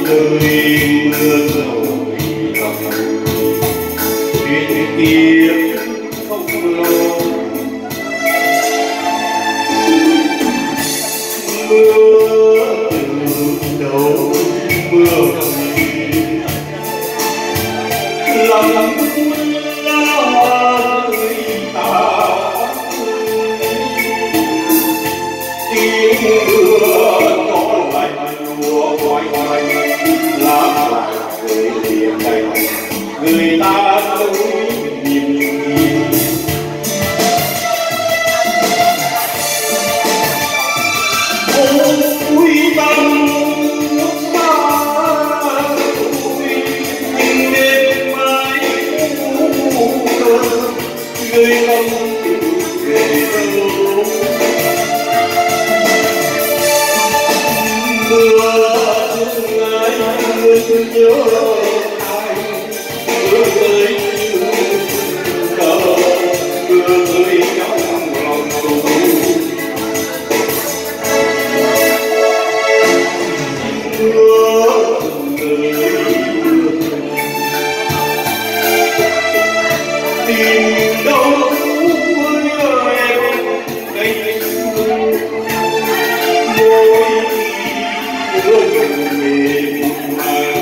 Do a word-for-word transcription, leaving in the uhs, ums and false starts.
nơi mưa rồi lòng chuyện kia không lo mưa từ đầu mưa lòng la người ta tiếng mưa nó lạnh lùa ngoài ngoài lá vàng rơi lìa cành người ta nỗi niềm tin ôi tâm xa ôi nhưng đêm mai người không về đâu mưa thương ai mưa thương nhớ ai mưa rơi cờ mưa rơi trong lòng tôi mưa tìm đâu em ngày xưa môi mưa về một ngày